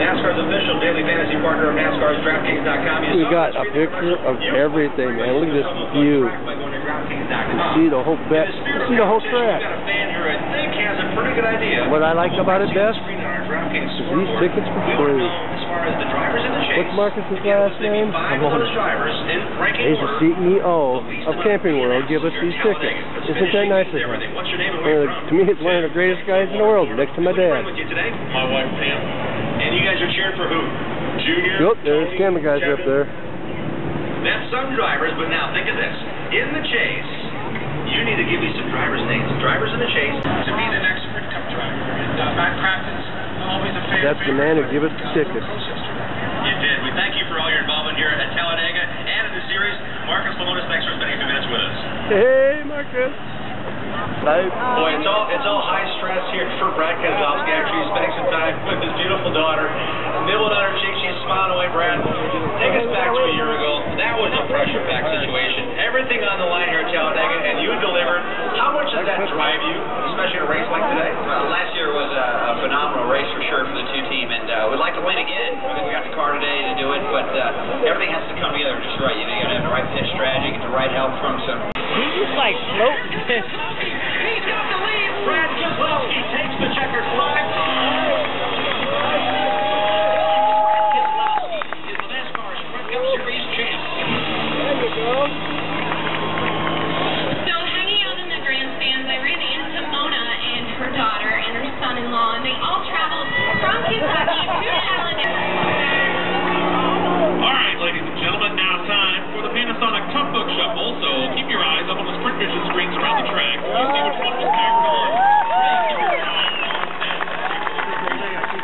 NASCAR's official daily fantasy partner of NASCAR's DraftKings.com. We got a picture of everything, man. Look at this view. You see the whole track. What I like about it best is these tickets for free. What's Marcus's last name? He's the CEO of Camping World. Give us these tickets. Isn't that nice of him? To me, it's one of the greatest guys in the world, next to my dad. My wife Pam. And you guys are cheering for who? Junior? Yep, there's camera guys up there. That's some drivers, but now think of this. In the chase, you need to give me some drivers' names. Drivers in the chase. To be the next Sprint Cup driver. And Matt Crafton's always a favorite. That's the man who gave us the tickets. You did. We thank you for all your involvement here at Talladega and in the series. Marcus Lemonis, thanks for spending a few minutes with us. Hey, Marcus. Boy, it's all high stress here for Brad Keselowski. Actually, he's spending some time with his beautiful daughter. Nibbling on her cheek, she's smiling away. Brad, take us back to a year ago. That was a pressure-packed situation. Everything on the line here at Talladega, and you delivered. How much does that drive you, especially in a race like today? Well, last year was a phenomenal race for sure for the two team, and we'd like to win again. I think we got the car today to do it, but everything has to come together just right. You know, you got to have the right pit strategy, get the right help from some. He's just like floating. He's got the lead. Brad Keselowski takes the checkered flag. Keselowski is the NASCAR Sprint Cup Series champ. There you go. So hanging out in the grandstands, I ran into Mona and her daughter and her son-in-law, and they all traveled from Kentucky to Talladega. All right, ladies and gentlemen, now time for the Panasonic Tough Book Shuffle. So keep your eyes up on the Sprint Vision screens around the track. You see which one was tagged on.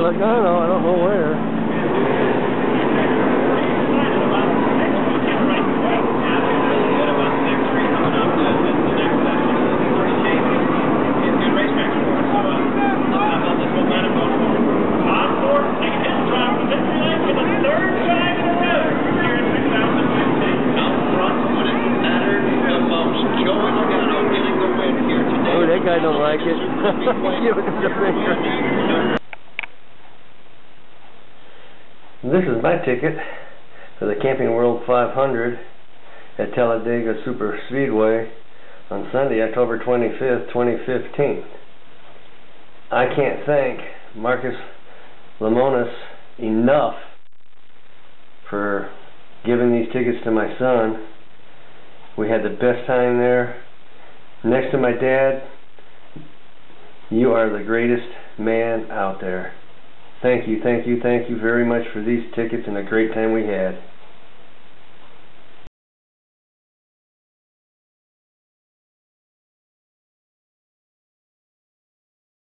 Logano, I don't know where. Oh, that guy don't like it. Give it the finger. This is my ticket for the Camping World 500 at Talladega Super Speedway on Sunday, October 25th, 2015. I can't thank Marcus Lemonis enough for giving these tickets to my son. We had the best time there. Next to my dad, you are the greatest man out there. Thank you very much for these tickets and the great time we had.